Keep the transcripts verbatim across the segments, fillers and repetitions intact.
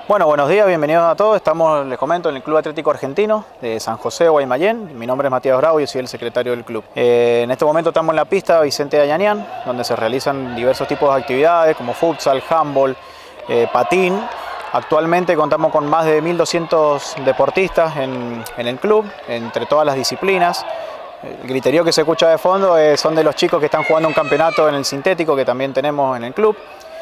Bueno, buenos días, bienvenidos a todos. Estamos, les comento, en el Club Atlético Argentino de San José, Guaymallén. Mi nombre es Matías Bravo y yo soy el secretario del club. Eh, en este momento estamos en la pista Vicente de Añanián, donde se realizan diversos tipos de actividades como futsal, handball, eh, patín. Actualmente contamos con más de mil doscientos deportistas en, en el club, entre todas las disciplinas. El griterío que se escucha de fondo eh, son de los chicos que están jugando un campeonato en el sintético que también tenemos en el club.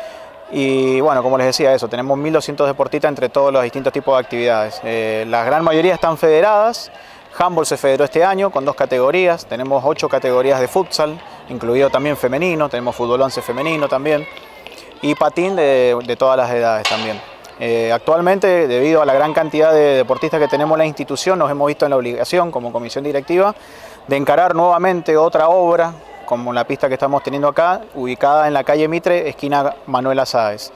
Y bueno, como les decía eso, tenemos mil doscientos deportistas entre todos los distintos tipos de actividades. Eh, la gran mayoría están federadas. Handball se federó este año con dos categorías. Tenemos ocho categorías de futsal, incluido también femenino. Tenemos fútbol once femenino también. Y patín de, de todas las edades también. Eh, actualmente, debido a la gran cantidad de deportistas que tenemos en la institución, nos hemos visto en la obligación como comisión directiva de encarar nuevamente otra obra, como la pista que estamos teniendo acá, ubicada en la calle Mitre, esquina Manuela Sáez.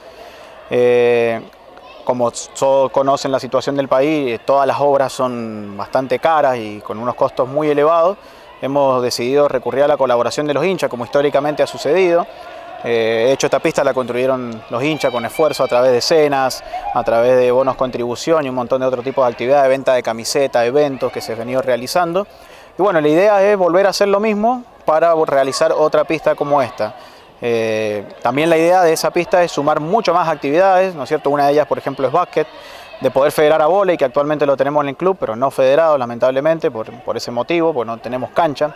Eh, como todos conocen la situación del país, todas las obras son bastante caras y con unos costos muy elevados. Hemos decidido recurrir a la colaboración de los hinchas, como históricamente ha sucedido. Eh, de hecho, esta pista la construyeron los hinchas con esfuerzo a través de cenas, a través de bonos contribución y un montón de otros tipos de actividades, de venta de camisetas, eventos que se han venido realizando. Y bueno, la idea es volver a hacer lo mismo para realizar otra pista como esta. Eh, también la idea de esa pista es sumar mucho más actividades, ¿no es cierto? Una de ellas, por ejemplo, es básquet, de poder federar a vóley, que actualmente lo tenemos en el club, pero no federado, lamentablemente, por, por ese motivo, porque no tenemos cancha.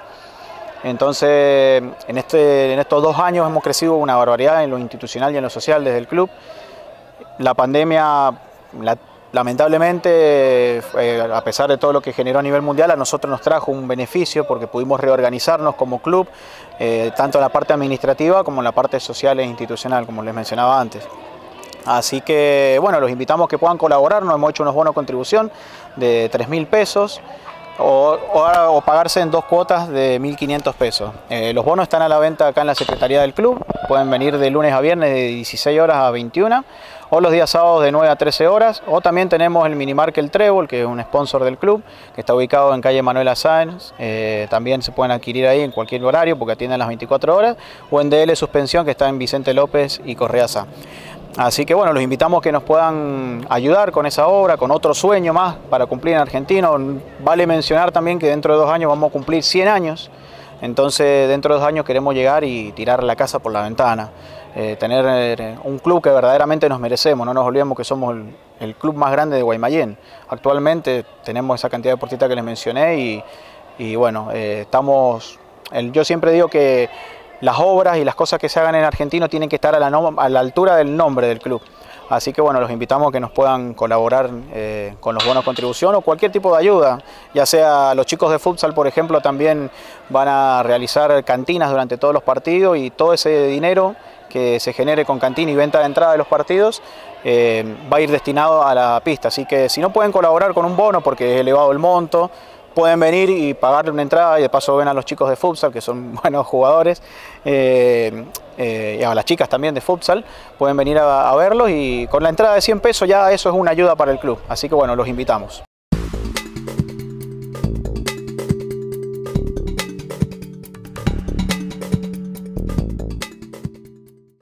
Entonces, en, este, en estos dos años hemos crecido una barbaridad en lo institucional y en lo social desde el club. La pandemia, la, lamentablemente, eh, a pesar de todo lo que generó a nivel mundial, a nosotros nos trajo un beneficio porque pudimos reorganizarnos como club, eh, tanto en la parte administrativa como en la parte social e institucional, como les mencionaba antes. Así que, bueno, los invitamos a que puedan colaborar. Nos hemos hecho unos bonos de contribución de tres mil pesos. O, o, o pagarse en dos cuotas de mil quinientos pesos. Eh, los bonos están a la venta acá en la Secretaría del Club. Pueden venir de lunes a viernes de dieciséis horas a veintiuna, o los días sábados de nueve a trece horas. O también tenemos el Minimarket El Trébol, que es un sponsor del club, que está ubicado en calle Manuela Sáenz. Eh, también se pueden adquirir ahí en cualquier horario porque atienden las veinticuatro horas. O en D L Suspensión, que está en Vicente López y Correa Sá. Así que bueno, los invitamos a que nos puedan ayudar con esa obra, con otro sueño más para cumplir en Argentino. Vale mencionar también que dentro de dos años vamos a cumplir cien años, entonces dentro de dos años queremos llegar y tirar la casa por la ventana, eh, tener eh, un club que verdaderamente nos merecemos. No nos olvidemos que somos el, el club más grande de Guaymallén. Actualmente tenemos esa cantidad de deportistas que les mencioné y, y bueno, eh, estamos, el, yo siempre digo que las obras y las cosas que se hagan en Argentino tienen que estar a la, no, a la altura del nombre del club. Así que bueno, los invitamos a que nos puedan colaborar eh, con los bonos de contribución o cualquier tipo de ayuda, ya sea los chicos de futsal, por ejemplo, también van a realizar cantinas durante todos los partidos y todo ese dinero que se genere con cantina y venta de entrada de los partidos eh, va a ir destinado a la pista. Así que si no pueden colaborar con un bono porque es elevado el monto, pueden venir y pagarle una entrada y de paso ven a los chicos de futsal, que son buenos jugadores, eh, eh, y a las chicas también de futsal, pueden venir a, a verlos y con la entrada de cien pesos ya eso es una ayuda para el club. Así que bueno, los invitamos.